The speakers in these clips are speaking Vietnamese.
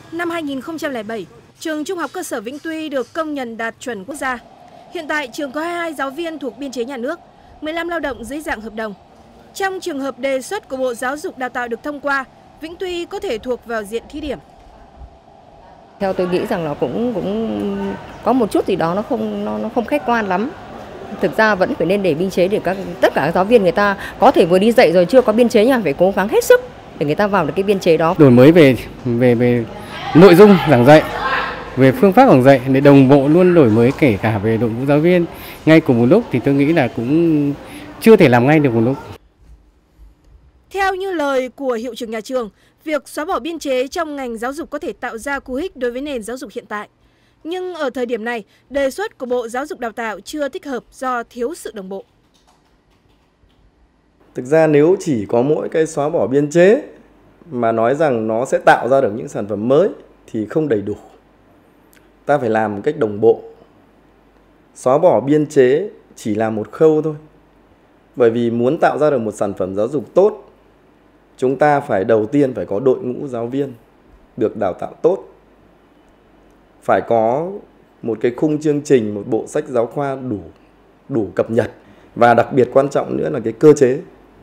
Năm 2007, trường Trung học cơ sở Vĩnh Tuy được công nhận đạt chuẩn quốc gia. Hiện tại, trường có 22 giáo viên thuộc biên chế nhà nước, 15 lao động dưới dạng hợp đồng. Trong trường hợp đề xuất của Bộ Giáo dục Đào tạo được thông qua, Vĩnh Tuy có thể thuộc vào diện thí điểm. Theo tôi nghĩ rằng nó cũng có một chút gì đó nó không khách quan lắm. Thực ra vẫn phải nên để biên chế để tất cả các giáo viên người ta có thể vừa đi dạy rồi chưa có biên chế nha, phải cố gắng hết sức để người ta vào được cái biên chế đó. Đổi mới về nội dung giảng dạy, về phương pháp giảng dạy để đồng bộ luôn, đổi mới kể cả về đội ngũ giáo viên ngay cùng một lúc thì tôi nghĩ là cũng chưa thể làm ngay được một lúc. Theo như lời của hiệu trưởng nhà trường, việc xóa bỏ biên chế trong ngành giáo dục có thể tạo ra cú hích đối với nền giáo dục hiện tại. Nhưng ở thời điểm này, đề xuất của Bộ Giáo dục Đào tạo chưa thích hợp do thiếu sự đồng bộ. Thực ra nếu chỉ có mỗi cái xóa bỏ biên chế mà nói rằng nó sẽ tạo ra được những sản phẩm mới thì không đầy đủ. Ta phải làm một cách đồng bộ. Xóa bỏ biên chế chỉ là một khâu thôi. Bởi vì muốn tạo ra được một sản phẩm giáo dục tốt, chúng ta phải đầu tiên phải có đội ngũ giáo viên được đào tạo tốt. Phải có một cái khung chương trình, một bộ sách giáo khoa đủ cập nhật. Và đặc biệt quan trọng nữa là cái cơ chế.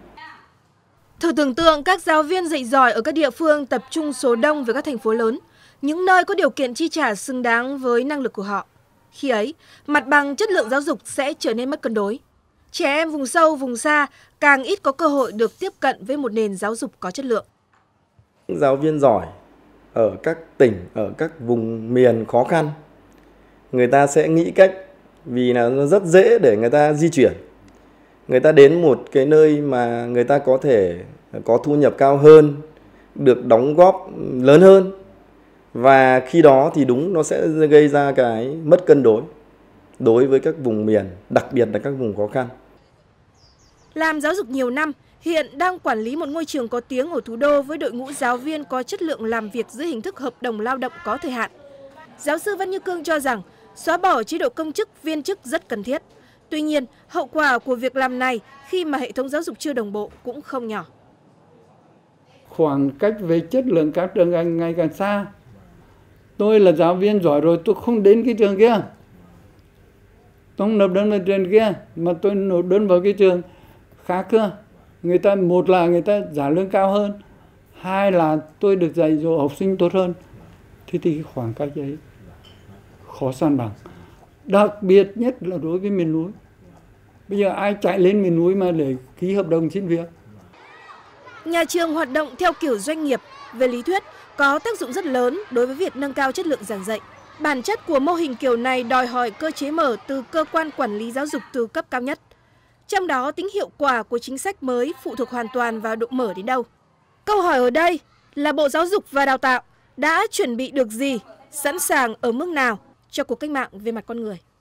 Thử tưởng tượng các giáo viên dạy giỏi ở các địa phương tập trung số đông với các thành phố lớn, những nơi có điều kiện chi trả xứng đáng với năng lực của họ. Khi ấy, mặt bằng chất lượng giáo dục sẽ trở nên mất cân đối. Trẻ em vùng sâu, vùng xa càng ít có cơ hội được tiếp cận với một nền giáo dục có chất lượng. Những giáo viên giỏi ở các tỉnh, ở các vùng miền khó khăn, người ta sẽ nghĩ cách, vì là nó rất dễ để người ta di chuyển. Người ta đến một cái nơi mà người ta có thể có thu nhập cao hơn, được đóng góp lớn hơn. Và khi đó thì đúng nó sẽ gây ra cái mất cân đối với các vùng miền, đặc biệt là các vùng khó khăn. Làm giáo dục nhiều năm, hiện đang quản lý một ngôi trường có tiếng ở thủ đô với đội ngũ giáo viên có chất lượng làm việc dưới hình thức hợp đồng lao động có thời hạn. Giáo sư Văn Như Cương cho rằng xóa bỏ chế độ công chức, viên chức rất cần thiết. Tuy nhiên, hậu quả của việc làm này khi mà hệ thống giáo dục chưa đồng bộ cũng không nhỏ. Khoảng cách về chất lượng các trường ngày càng xa. Tôi là giáo viên giỏi rồi, tôi không đến cái trường kia. Tôi không nộp đơn vào trường kia, mà tôi nộp đơn vào cái trường khác cơ. Một là người ta trả lương cao hơn, hai là tôi được dạy dỗ học sinh tốt hơn. Thế thì khoảng cách ấy khó san bằng. Đặc biệt nhất là đối với miền núi. Bây giờ ai chạy lên miền núi mà để ký hợp đồng xin việc? Nhà trường hoạt động theo kiểu doanh nghiệp, về lý thuyết có tác dụng rất lớn đối với việc nâng cao chất lượng giảng dạy. Bản chất của mô hình kiểu này đòi hỏi cơ chế mở từ cơ quan quản lý giáo dục từ cấp cao nhất. Trong đó, tính hiệu quả của chính sách mới phụ thuộc hoàn toàn vào độ mở đến đâu. Câu hỏi ở đây là Bộ Giáo dục và Đào tạo đã chuẩn bị được gì, sẵn sàng ở mức nào cho cuộc cách mạng về mặt con người.